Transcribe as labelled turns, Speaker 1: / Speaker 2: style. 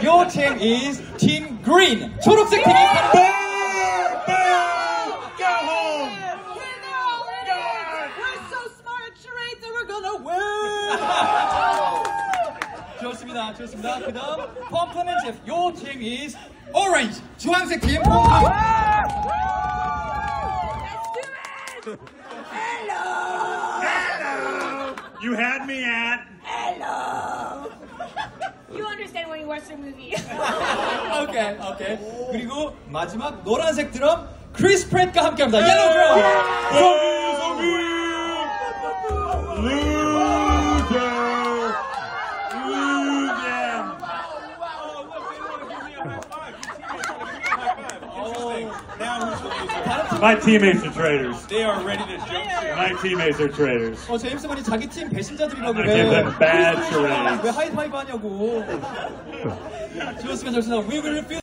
Speaker 1: Your team is Team Green. 초록색 팀이
Speaker 2: Go home!
Speaker 3: We're so smart at charades that we're gonna win!
Speaker 1: 좋습니다. 좋습니다. 그 다음 펌프맨 Your team is Orange. 주황색 팀
Speaker 3: Hello!
Speaker 2: You had me at.
Speaker 3: Hello! You understand when you watch the movie.
Speaker 1: 오케이, 오케이. 그리고 마지막 노란색 드럼 크리스프랫과 함께합니다. 옐로우 드럼.
Speaker 2: My teammates are traitors.
Speaker 4: They are ready to jump ship.
Speaker 2: My teammates are traitors.
Speaker 1: 제임스 본이 자기 팀 배신자들이라고
Speaker 2: I give them bad
Speaker 1: 그래.
Speaker 2: charades.
Speaker 1: 왜 하이파이브 하냐고. 좋습니다, 좋습니다. We will